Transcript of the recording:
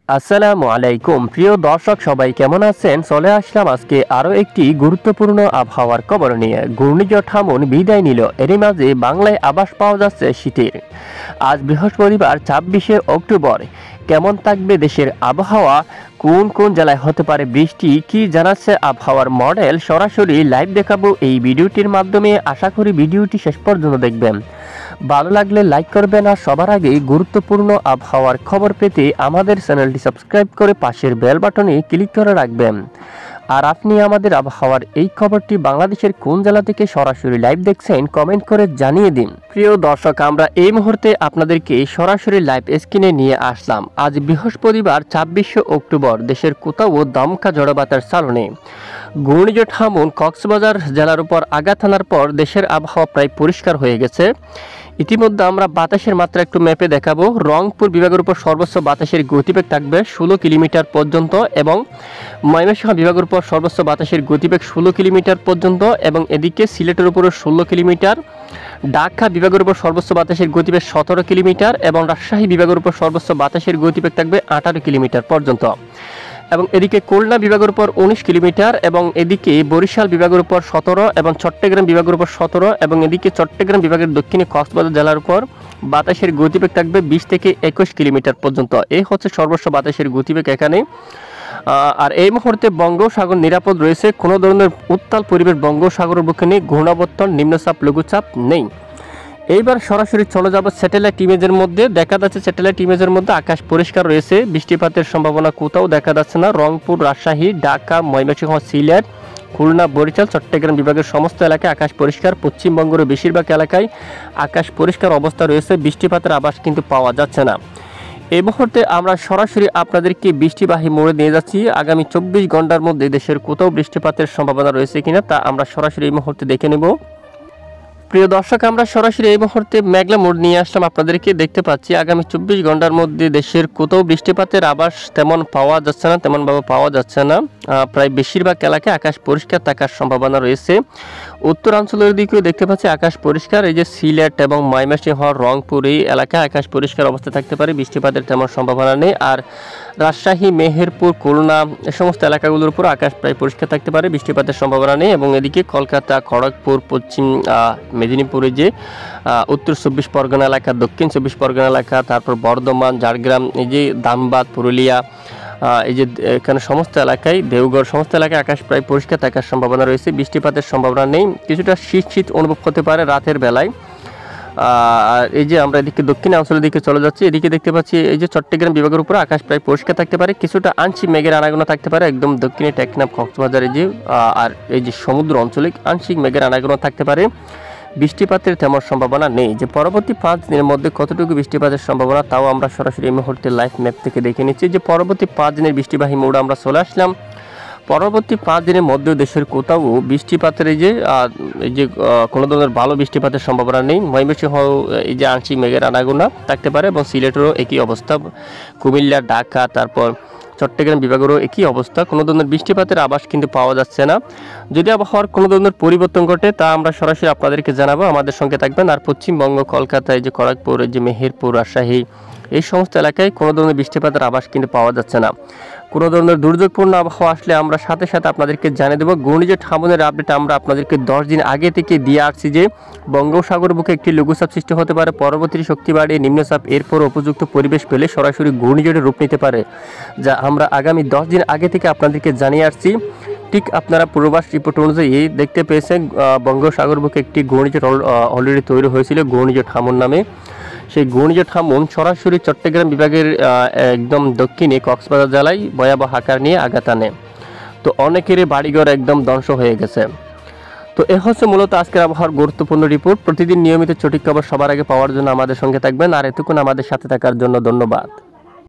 আসসালামু আলাইকুম প্রিয় দর্শক, সবাই কেমন আছেন? চলে আসলাম আজকে আরও একটি গুরুত্বপূর্ণ আবহাওয়ার খবর নিয়ে। ঘূর্ণিঝড় থামুন বিদায় নিল, এরই মাঝে বাংলায় আভাস পাওয়া যাচ্ছে শীতের। আজ বৃহস্পতিবার 26শে অক্টোবর। কেমন থাকবে দেশের আবহাওয়া, কোন কোন জেলায় হতে পারে বৃষ্টি, কি জানাচ্ছে আবহাওয়ার মডেল, সরাসরি লাইভ দেখাবো এই ভিডিওটির মাধ্যমে। আশা করি ভিডিওটি শেষ পর্যন্ত দেখবেন। ভালো লাগলে লাইক করবেন, আর সবার আগে গুরুত্বপূর্ণ আবহাওয়ার খবর পেতে আমাদের চ্যানেলটি সাবস্ক্রাইব করে পাশের বেল বাটনে ক্লিক করে রাখবেন। আর আপনি আমাদের আবহাওয়ার এই খবরটি বাংলাদেশের কোন জেলা থেকে সরাসরি লাইভ দেখছেন কমেন্ট করে জানিয়ে দিন। প্রিয় দর্শক, আমরা এই মুহূর্তে আপনাদেরকে সরাসরি লাইভ স্ক্রিনে নিয়ে আসলাম। আজ বৃহস্পতিবার 26শে অক্টোবর। দেশের কোথাও দমকা ঝড়বাতার চালনে ঘূর্ণিঝড় থামুন কক্সবাজার জেলার উপর আঘাত হানার পর দেশের আবহাওয়া প্রায় পরিষ্কার হয়ে গেছে। ইতিমধ্যে আমরা বাতাসের মাত্রা একটু ম্যাপে দেখাবো। রংপুর বিভাগের উপর সর্বোচ্চ বাতাসের গতিবেগ থাকবে 16 কিলোমিটার পর্যন্ত, এবং ময়মনসিংহ বিভাগের উপর সর্বোচ্চ বাতাসের গতিবেগ 16 কিলোমিটার পর্যন্ত, এবং এদিকে সিলেটের উপরে 16 কিলোমিটার, ঢাকা বিভাগের উপর সর্বোচ্চ বাতাসের গতিবেগ 17 কিলোমিটার, এবং রাজশাহী বিভাগের উপর সর্বোচ্চ বাতাসের গতিবেগ থাকবে 18 কিলোমিটার পর্যন্ত, এবং এদিকে খুলনা বিভাগের উপর 19 কিলোমিটার, এবং এদিকে বরিশাল বিভাগের উপর 17, এবং চট্টগ্রাম বিভাগের উপর 17, এবং এদিকে চট্টগ্রাম বিভাগের দক্ষিণে কক্সবাজার জেলার উপর বাতাসের গতিবেগ থাকবে 20 থেকে 21 কিলোমিটার পর্যন্ত। এই হচ্ছে সর্বোচ্চ বাতাসের গতিবেগ এখানে। আর এই মুহূর্তে বঙ্গোপসাগর নিরাপদ রয়েছে, কোনো ধরনের উত্তাল পরিবেশ বঙ্গোপসাগরের বুকে নেই, ঘূর্ণাবর্তন, নিম্নচাপ, লঘুচাপ নেই। এইবার সরাসরি চলে যাব স্যাটেলাইট ইমেজের মধ্যে। দেখা যাচ্ছে স্যাটেলাইট ইমেজের মধ্যে আকাশ পরিষ্কার রয়েছে, বৃষ্টিপাতের সম্ভাবনা কোথাও দেখা যাচ্ছে না। রংপুর, রাজশাহী, ঢাকা, ময়মনসিংহ, সিলেট, খুলনা, বরিশাল, চট্টগ্রাম বিভাগের সমস্ত এলাকায় আকাশ পরিষ্কার। পশ্চিমবঙ্গের বেশিরভাগ এলাকায় আকাশ পরিষ্কার অবস্থা রয়েছে, বৃষ্টিপাতের আভাস কিন্তু পাওয়া যাচ্ছে না। এই মুহূর্তে আমরা সরাসরি আপনাদেরকে বৃষ্টিবাহী মোড়ে নিয়ে যাচ্ছি। আগামী 24 ঘন্টার মধ্যে দেশের কোথাও বৃষ্টিপাতের সম্ভাবনা রয়েছে কিনা তা আমরা সরাসরি এই মুহূর্তে দেখে নেব। প্রিয় দর্শক, আমরা সরাসরি এই মুহূর্তে মেঘলা মোড় নিয়ে আসলাম আপনাদেরকে। দেখতে পাচ্ছি আগামী 24 ঘন্টার মধ্যে দেশের কোথাও বৃষ্টিপাতের আভাস তেমন পাওয়া যাচ্ছে না, তেমনভাবে পাওয়া যাচ্ছে না। প্রায় বেশিরভাগ এলাকায় আকাশ পরিষ্কার থাকার সম্ভাবনা রয়েছে। উত্তরাঞ্চলের দিকেও দেখতে পাচ্ছি আকাশ পরিষ্কার। এই যে সিলেট এবং ময়মনসিংহ, রংপুর এই এলাকায় আকাশ পরিষ্কার অবস্থা থাকতে পারে, বৃষ্টিপাতের তেমন সম্ভাবনা নেই। আর রাজশাহী, মেহেরপুর, খুলনা এই সমস্ত এলাকাগুলোর উপর আকাশ প্রায় পরিষ্কার থাকতে পারে, বৃষ্টিপাতের সম্ভাবনা নেই। এবং এদিকে কলকাতা, খড়গপুর, পশ্চিম মেদিনীপুরে যে উত্তর 24 পরগনা এলাকা, দক্ষিণ 24 পরগনা এলাকা, তারপর বর্ধমান, ঝাড়গ্রাম, এই যে ধানবাদ, পুরুলিয়া, এই যে এখানে সমস্ত এলাকায়, দেওঘর সমস্ত এলাকায় আকাশ প্রায় পরিষ্কার থাকার সম্ভাবনা রয়েছে, বৃষ্টিপাতের সম্ভাবনা নেই। কিছুটা শীত অনুভব হতে পারে রাতের বেলায়। আর এই যে আমরা এদিকে দক্ষিণাঞ্চলের দিকে চলে যাচ্ছি, এদিকে দেখতে পাচ্ছি এই যে চট্টগ্রাম বিভাগের উপরে আকাশ প্রায় পরিষ্কার থাকতে পারে, কিছুটা আংশিক মেঘের আনাগোনা থাকতে পারে একদম দক্ষিণে টেকনাফ, কক্সবাজার, এই যে আর এই যে সমুদ্র অঞ্চলে আংশিক মেঘের আনাগোনা থাকতে পারে, বৃষ্টিপাতের তেমন সম্ভাবনা নেই। যে পরবর্তী 5 দিনের মধ্যে কতটুকু বৃষ্টিপাতের সম্ভাবনা তাও আমরা সরাসরি এই মুহূর্তে লাইভ ম্যাপ থেকে দেখে নিচ্ছি। যে পরবর্তী 5 দিনের বৃষ্টিবাহী মোড়ে আমরা চলে আসলাম। পরবর্তী 5 দিনের মধ্যে দেশের কোথাও বৃষ্টিপাতের এই যে কোনো ধরনের ভালো বৃষ্টিপাতের সম্ভাবনা নেই। ময়মনসিংহ এই যে আংশিক মেঘের আনাগোনা থাকতে পারে, এবং সিলেটেরও একই অবস্থা, কুমিল্লা, ঢাকা, তারপর চট্টগ্রাম বিভাগেরও একই অবস্থা। কোনো ধরনের বৃষ্টিপাতের আভাস কিন্তু পাওয়া যাচ্ছে না। যদি আবহাওয়ার কোনো ধরনের পরিবর্তন ঘটে তা আমরা সরাসরি আপনাদেরকে জানাবো, আমাদের সঙ্গে থাকবেন। আর পশ্চিমবঙ্গ, কলকাতায় যে খড়গপুর, এই যে মেহেরপুর, রাজশাহী এই সমস্ত এলাকায় কোনো ধরনের বৃষ্টিপাতের আভাস কিন্তু পাওয়া যাচ্ছে না। কোনো ধরনের দুর্যোগপূর্ণ আবহাওয়া আসলে আমরা সাথে সাথে আপনাদেরকে জানিয়ে দেবো। ঘূর্ণিঝড় থামুনের আপডেট আমরা আপনাদেরকে 10 দিন আগে থেকে দিয়ে আসছি যে বঙ্গোপসাগর বুকে একটি লঘুচাপ সৃষ্টি হতে পারে, পরবর্তী শক্তি বাড়িয়ে নিম্নচাপ, এরপর উপযুক্ত পরিবেশ পেলে সরাসরি ঘূর্ণিঝড়ের রূপ নিতে পারে, যা আমরা আগামী 10 দিন আগে থেকে আপনাদেরকে জানিয়ে আসছি। ঠিক আপনারা পূর্বাভাস রিপোর্ট অনুযায়ী দেখতে পেয়েছেন বঙ্গোপসাগর বুকে একটি ঘূর্ণিঝড় অলরেডি তৈরি হয়েছিল ঘূর্ণিঝড় থামুন নামে। সেই ঘূর্ণিঝড় থামুন সরাসরি চট্টগ্রাম বিভাগের একদম দক্ষিণে কক্সবাজার জেলায় ভয়াবহ আকার নিয়ে আঘাত আনে। তো অনেকেরই বাড়িঘর একদম ধ্বংস হয়ে গেছে। তো এ হচ্ছে মূলত আজকের আবহাওয়ার গুরুত্বপূর্ণ রিপোর্ট। প্রতিদিন নিয়মিত সঠিক খবর সবার আগে পাওয়ার জন্য আমাদের সঙ্গে থাকবেন, আর এতক্ষণ আমাদের সাথে থাকার জন্য ধন্যবাদ।